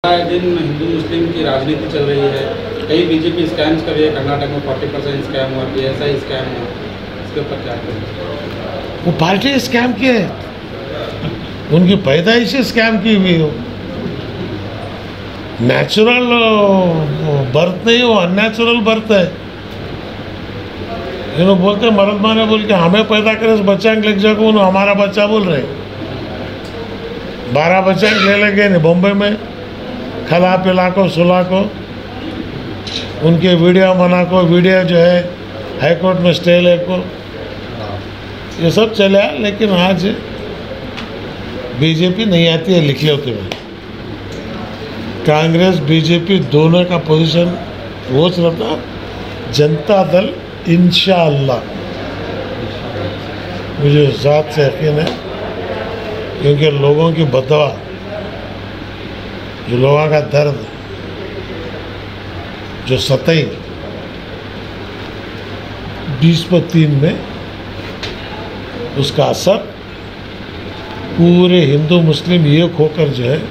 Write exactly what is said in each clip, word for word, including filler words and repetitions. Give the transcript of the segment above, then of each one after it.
आए दिन हिंदू मुस्लिम की राजनीति चल रही है। कई बीजेपी स्कैम्स कर रही है। कर्नाटक में चालीस परसेंट स्कैम हुआ, पीएसआई स्कैम हुआ। इसके ऊपर क्या करें? वो पार्टी स्कैम की है, उनकी पैदाइश स्कैम की हुई हो। नेचुरल बर्थ नहीं, वो अननेचुरल बर्थ है। ये लोग बोलते मर्द माने बोल के हमें पैदा करे बच्चा लग जाको, हमारा बच्चा बोल रहे बारह बच्चा ले लगे नहीं बॉम्बे में, खिला पिला को सुला को, उनके वीडियो मना को, वीडियो जो है हाई कोर्ट में स्टे ले को, ये सब चला। लेकिन आज बीजेपी नहीं आती है लिख लो तुम्हें। कांग्रेस बीजेपी दोनों का पोजीशन रोज रहता। जनता दल इंशाअल्लाह, मुझे ज़ात से यकीन है, क्योंकि लोगों की बदवा, जो लोगों का दर्द, जो सतई बीस पर तीन में उसका असर पूरे हिंदू मुस्लिम एक होकर जो है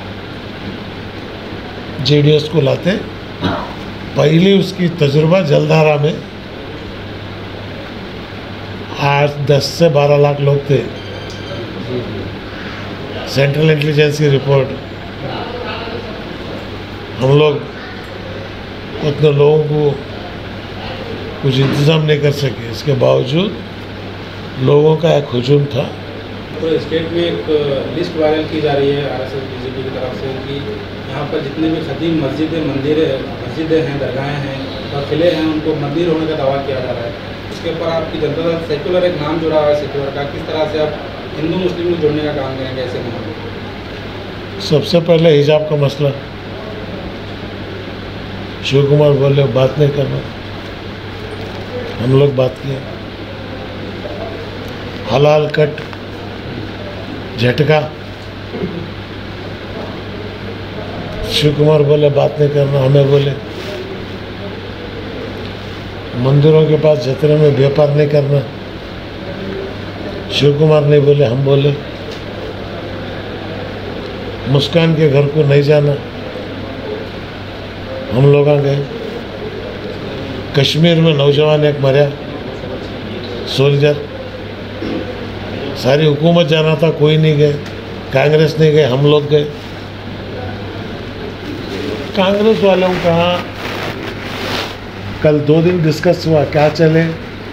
जेडीएस को लाते। पहले उसकी तजुर्बा जलधारा में आज दस से बारह लाख लोग थे। सेंट्रल इंटेलिजेंस की रिपोर्ट, हम लोग उतने लोगों को कुछ इंतज़ाम नहीं कर सके। इसके बावजूद लोगों का एक हुजूम था। पूरे स्टेट में एक लिस्ट वायरल की जा रही है आरएसएस बीजेपी की तरफ से कि यहाँ पर जितने भी खदीम मस्जिदें मंदिर मस्जिदें हैं, दरगाहें हैं और किले हैं, उनको मंदिर होने का दावा किया जा रहा है। इसके ऊपर आपकी जनता दल सेक्युलर एक नाम जुड़ा हुआ है, सेक्युलर का, किस तरह से आप हिंदू मुस्लिम को जोड़ने का काम करेंगे ऐसे में? सबसे पहले हिजाब का मसला, शिव कुमार बोले बात नहीं करना, हम लोग बात किए। हलाल कट झटका, शिव कुमार बोले बात नहीं करना, हमें बोले मंदिरों के पास जतरे में व्यापार नहीं करना, शिव कुमार नहीं बोले, हम बोले। मुस्कान के घर को नहीं जाना, हम लोग आ गए। कश्मीर में नौजवान एक मरा, सोल्जर, सारी हुकूमत जाना था, कोई नहीं गए, कांग्रेस नहीं गए, हम लोग गए। कांग्रेस वालों का कल दो दिन डिस्कस हुआ, क्या चले,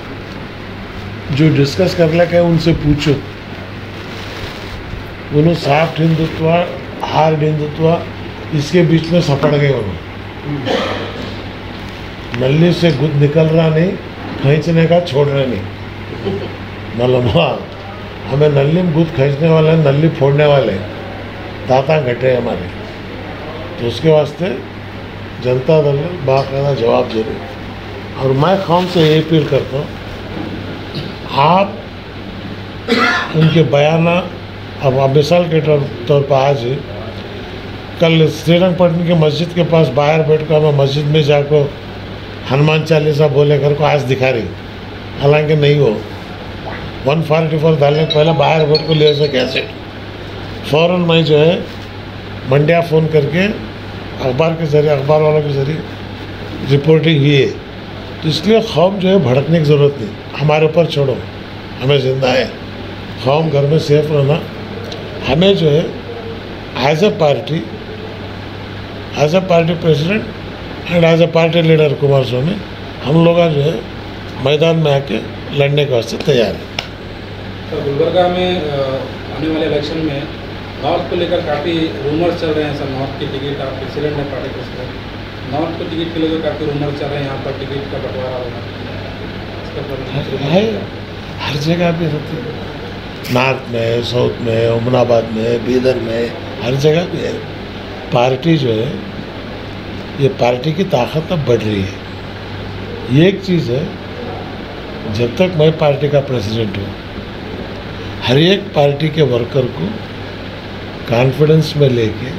जो डिस्कस कर लगे उनसे पूछो। उन्होंने सॉफ्ट हिंदुत्व, हार्ड हिंदुत्व, इसके बीच में सपड़ गए। उन्होंने नली से गुद निकल रहा नहीं, खींचने का छोड़ रहे नहीं। मतलब हाँ, हमें नली में गुद खींचने वाले, नली फोड़ने वाले दाता घटे हमारे। तो उसके वास्ते जनता दल ने बाकायदा जवाब दे रही। और मैं कौन से ये अपील करता हूँ, आप उनके बयान, अब आप मिसाल के तौर पर आज कल श्रीरंगपट्टन की मस्जिद के पास बाहर बैठ कर हमें मस्जिद में जाकर हनुमान चालीसा बोले घर को आज दिखा रही, हालांकि नहीं हो। वन फोर्टी फोर डालने के पहले बाहर बैठ को ले से कैसे फ़ौरन मैं जो है मंडिया फ़ोन करके अखबार के ज़रिए, अखबार वालों के ज़रिए रिपोर्टिंग हुई है। तो इसलिए कौम जो है भड़कने की ज़रूरत नहीं, हमारे ऊपर छोड़ो, हमें ज़िंदा है। कौम घर में सेफ रहना, हमें जो है as a party, as a party president and as a party leader Kumaraswamy, हम लोग जो है मैदान में आके लड़ने के वास्ते तैयार हैं। तो गुलबर्गा में आने वाले इलेक्शन में नॉर्थ को लेकर काफ़ी रूमर्स चल रहे हैं सर। नॉर्थ की टिकट, आप प्रेसिडेंट है पार्टी प्रेसिडेंट, नॉर्थ को टिकट के लेकर काफ़ी रूमर्स चल रहे हैं, यहाँ पर टिकट का बंटवारा होगा। है, हर जगह पे होती है, नॉर्थ में, साउथ में, उमनाबाद में, बीदर में, हर जगह पे है। पार्टी जो है, ये पार्टी की ताकत अब बढ़ रही है। ये एक चीज़ है, जब तक मैं पार्टी का प्रेसिडेंट हूँ, हर एक पार्टी के वर्कर को कॉन्फिडेंस में लेके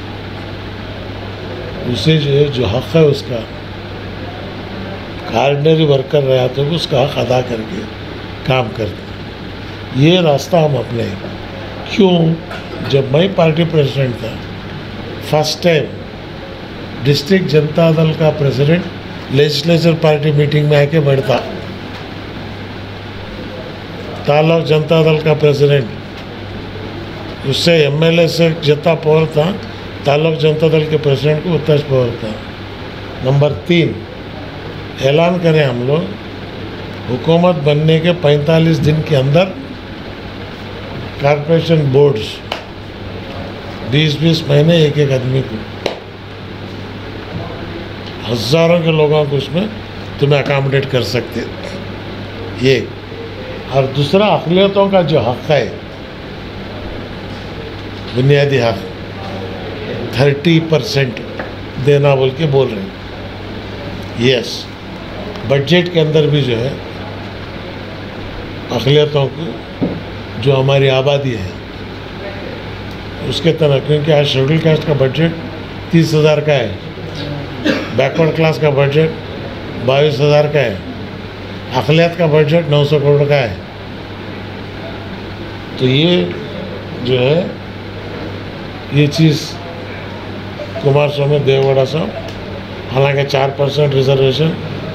उसे जो है जो हक़ है उसका, ऑर्डिनरी वर्कर रहा तो उसका हक़ अदा करके काम करते। ये रास्ता हम अपने क्यों, जब मैं पार्टी प्रेसिडेंट था, first time district Janata Dal का प्रेसिडेंट लेजिस्लेचर पार्टी मीटिंग में आके बैठता, तालुक जनता दल का प्रेसिडेंट उससे एमएलए से जितना पावर था तालुक जनता दल के प्रेसिडेंट को उतना पावर था। नंबर तीन, ऐलान करें हम लोग हुकूमत बनने के पैंतालीस दिन के अंदर कॉरपोरेशन बोर्ड्स बीस बीस महीने एक एक आदमी को, हजारों के लोगों को उसमें तुम्हें अकामोडेट कर सकते ये। और दूसरा, अक़लियतों का जो हक़ है, बुनियादी हक़ थर्टी परसेंट देना बोल के बोल रहे हैं। यस, बजट के अंदर भी जो है अक़लियतों को जो हमारी आबादी है उसके तरह, क्योंकि आज शेड्यूल कास्ट का बजट तीस हज़ार का है, बैकवर्ड क्लास का बजट बाईस हज़ार का है, अक़लियत का बजट नौ सौ करोड़ का है। तो ये जो है ये चीज़ कुमार स्वामी देवगौड़ा साहब, हालांकि चार परसेंट रिजर्वेशन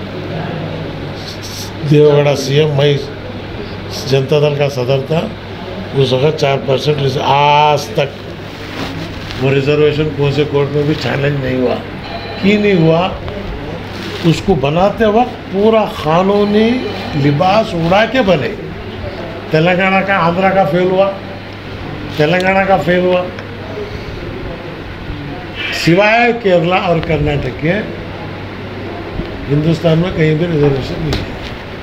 देवगौड़ा सीएम, मैं जनता दल का सदर था उस वक्त चार परसेंट आज तक वो रिजर्वेशन कौन से कोर्ट में भी चैलेंज नहीं हुआ। क्यों नहीं हुआ? उसको बनाते वक्त पूरा कानूनी लिबास उड़ा के बने। तेलंगाना का, आंध्रा का फेल हुआ, तेलंगाना का फेल हुआ, सिवाय केरला और कर्नाटक के हिंदुस्तान में कहीं भी रिजर्वेशन नहीं है।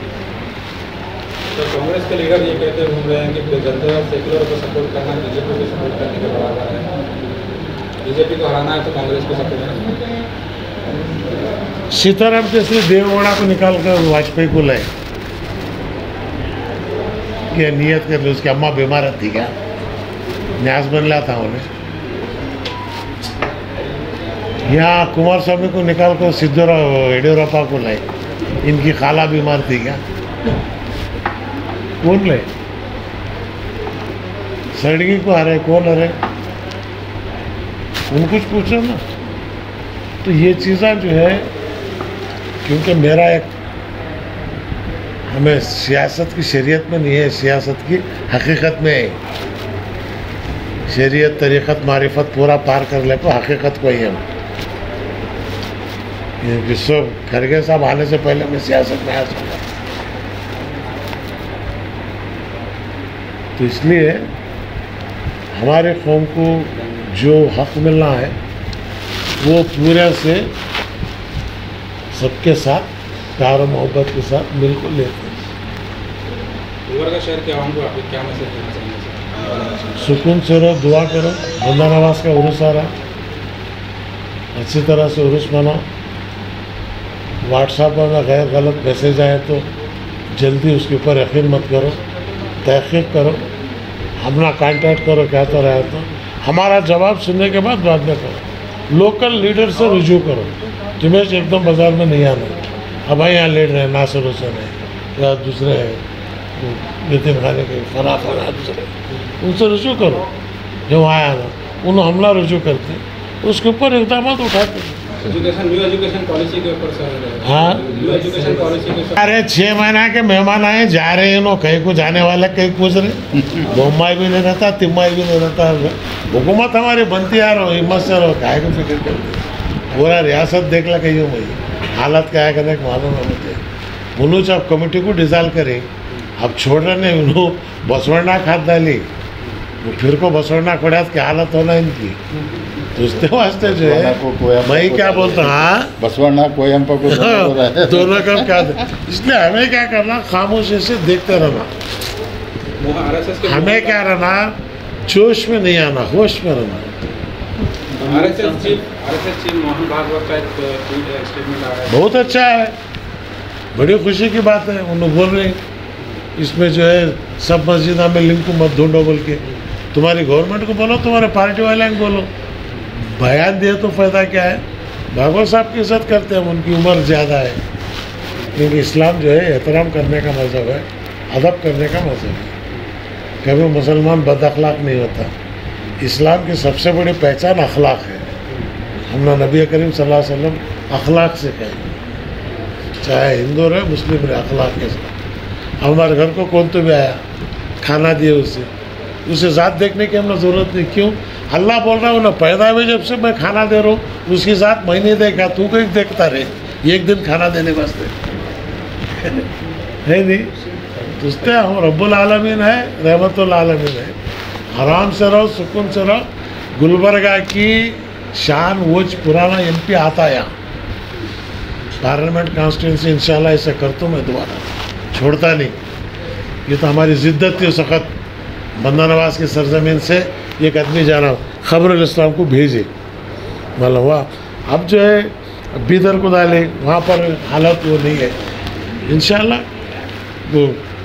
तो कांग्रेस के लीडर ये कहते घूम रहे हैं कि जनता दल सेकुलर को सपोर्ट करना बीजेपी को सपोर्ट करने के बराबर है, बीजेपी को हराना है तो कांग्रेस को सपोर्ट करना है। सीताराम केसरी देवगौड़ा को निकाल कर वाजपेयी को लाए, क्या नियत कर ली? उसकी अम्मा बीमार थी क्या, न्यास बनला था उन्हें। यहाँ कुमार स्वामी को निकाल कर सिद्धराम येडियुरप्पा को लाए, इनकी खाला बीमार थी क्या? कौन ले? सड़गी को हरे, कौन हरे? उनको कुछ पूछो ना। तो ये चीज़ें जो है, क्योंकि मेरा एक, हमें सियासत की शरीयत में नहीं है, सियासत की हकीकत में है। शरीयत, तरीक़त, मारिफत पूरा पार कर ले तो हकीकत को ही हम। विश्व खरगे साहब आने से पहले मैं सियासत में आ चुका। तो इसलिए हमारे कौम को जो हक मिलना है वो पूरे से सबके साथ प्यार और मोहब्बत के साथ बिल्कुल लेते हैं। का शहर के आवाम को आप क्या मैसेज देना चाहेंगे? सुकून से रहो, दुआ करो। बंदा नवाज का उर्स आ रहा, अच्छी तरह से उर्स मनाओ। व्हाट्सएप में गैर गलत मैसेज आए तो जल्दी उसके ऊपर यकीन मत करो, तहक़ीक़ करो, अपना कांटेक्ट करो, क्या तो रहा तो हमारा जवाब सुनने के बाद बाद में करो। लोकल लीडर से रुजू करो, तुम्हें एकदम बाज़ार में नहीं आना। अब भाई यहाँ लीडर है, नासिर हुसैन है या दूसरे हैं नितिन खाने के फला फला दूसरे, उनसे रुजू करो। जो वहाँ आना उन हमला रुजू करते, उसके ऊपर इक़दाम उठाते। एजुकेशन, न्यू एजुकेशन पॉलिसी के ऊपर सर, हाँ, न्यू एजुकेशन पॉलिसी के ऊपर। अरे छः महीना के मेहमान आए जा रहे हैं, नो कहीं को जाने वाले कहीं पूछ रहे, बोम्बाई भी नहीं रहता, तिम्बाई भी नहीं रहता। हुकूमत हमारी बनती आ रहो, हिम्मत से रहो, काहे को फिक्र करते। पूरा रियासत देख ला कहीं भाई हालत क्या है, करने मालूम है मुझे। उन्होंने अब कमेटी को डिज़ाल्व करे, अब छोड़ रहे नहीं, उन्होंने बसवड़ना खाद डाली, वो फिर को बसवड़ना खोड़ा क्या हालत होना इनकी। तो उसके वास्ते जो है मैं क्या बोलता हूँ, बसवड़ना कोई हम पर दोनों का क्या, इसलिए हमें क्या करना, खामोशी से देखते रहना। हमें क्या रहना, जोश में नहीं आना, होश में रहना। RSS chief RSS chief Mohan Bhagwat का एक ट्वीट स्टेटमेंट आ रहा है, बहुत अच्छा है, बड़ी खुशी की बात है। उन्होंने बोल रहे हैं इसमें जो है सब मस्जिदा में लिंक को मत ढूंढो बोल के, तुम्हारी गवर्नमेंट को बोलो, तुम्हारे पार्टी वाले को बोलो। बयान दिए तो फ़ायदा क्या है? भागवत साहब की इज्जत करते हैं, उनकी उम्र ज़्यादा है, क्योंकि इस्लाम जो है एहतराम करने का मज़हब है, अदब करने का मज़हब है। कभी मुसलमान बद अखलाक नहीं होता। इस्लाम की सबसे बड़ी पहचान अखलाक है। हमने नबी करीम सल्लल्लाहु अलैहि वसल्लम अखलाक से कहे, चाहे हिंदू रहे मुस्लिम रहे, अखलाक के साथ। हमारे घर को कौन तो भी आया, खाना दिए उसे, उसे ज़ात देखने की हमने ज़रूरत नहीं। क्यों? अल्लाह बोल रहा हूँ ना, पैदा हुए जब से मैं खाना दे रहा हूँ, उसकी ज़ात मैं नहीं देखा, तू कहीं देखता रहे एक दिन खाना देने वास्ते है नहीं। तो उससे हम रब्बुल आलमीन है, रहमतुल आलमीन है। आराम से रहो, सुकून से रहो। गुलबर्गा की शान वोज पुराना एमपी आता है यहाँ पार्लियामेंट कॉन्स्टिट्यूंसी, इंशाल्लाह ऐसा करता हूँ मैं दोबारा, छोड़ता नहीं। ये तो हमारी जिद्दत थी सख्त। बंदा नवाज की सरजमीन से एक आदमी जा रहा हूँ, खबरुल इस्लाम को भेजे, मतलब वाह। अब जो है बीदर को डाले, वहाँ पर हालत वो नहीं है। इंशाल्लाह वो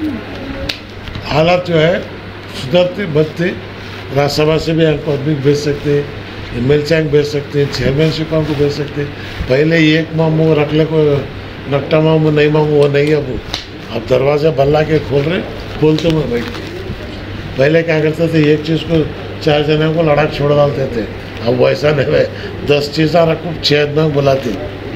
हालत जो है सुधरते बदते, राज्यसभा से भी हमको आदमी भेज सकते हैं, एम एल चैंग भेज सकते हैं, चेयरमैनशिप को भेज सकते हैं। पहले एक मामू रख ले, को नकटा मामू नहीं मामू वो नहीं। अब अब दरवाज़ा बल्ला के खोल रहे, खोलते मैं बैठ के। पहले क्या करते थे, एक चीज़ को चार जनों को लड़ाक छोड़ डालते थे। अब वैसा नहीं है, दस चीज़ा रखो छः आदमी बुलाते,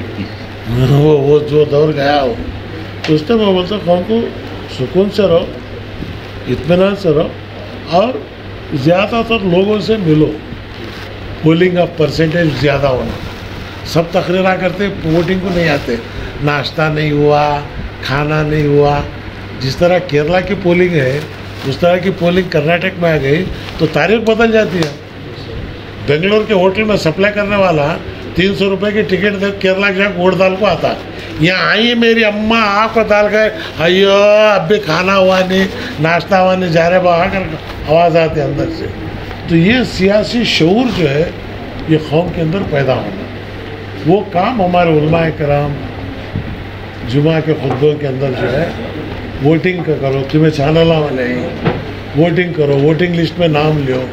वो वो जो दौर गया हो। तो उससे मैं बोलता कौन को सुकून से रहो, इत्मीनान से रहो, और ज़्यादातर लोगों से मिलो। पोलिंग का परसेंटेज ज़्यादा होना, सब तकरीरा करते वोटिंग को नहीं आते, नाश्ता नहीं हुआ, खाना नहीं हुआ। जिस तरह केरला की पोलिंग है उस तरह की पोलिंग कर्नाटक में आ गई तो तारीख बदल जाती है। बेंगलोर के होटल में सप्लाई करने वाला तीन सौ रुपये की टिकट दे केरला के जाकर वोट डाल को आता, यहाँ आई मेरी अम्मा आपको डाल गए, अयो अब भी खाना हुआ नहीं, नाश्ता हुआ नहीं, जा रहे बाहर कर आवाज़ आती है अंदर से। तो ये सियासी शऊर जो है ये कौम के अंदर पैदा होना, वो काम हमारे उलमाए कराम जुमा के खुतबों के अंदर जो है वोटिंग का करो, तुम्हें चानला नहीं, वोटिंग करो, वोटिंग लिस्ट में नाम लो।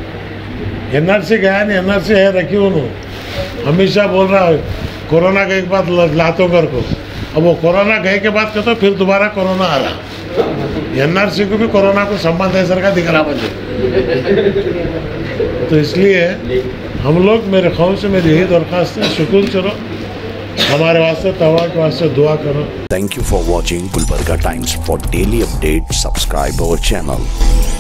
एन आर सी गया नहीं, एन आर सी है रखी उन्होंने, हमेशा बोल रहा है कोरोना के एक बाद लातों कर को। अब वो कोरोना गए के बाद कहते फिर दोबारा कोरोना आ रहा। एन आर सी को भी कोरोना को संबंध है सर का दिख रहा मुझे। तो इसलिए हम लोग, मेरे कौम से मेरी यही दरख्वास्त है, सुकून से रहो, हमारे वास्ते तवा के वास्ते दुआ करो। Thank you for watching Gulbarga Times. For daily updates, subscribe our channel.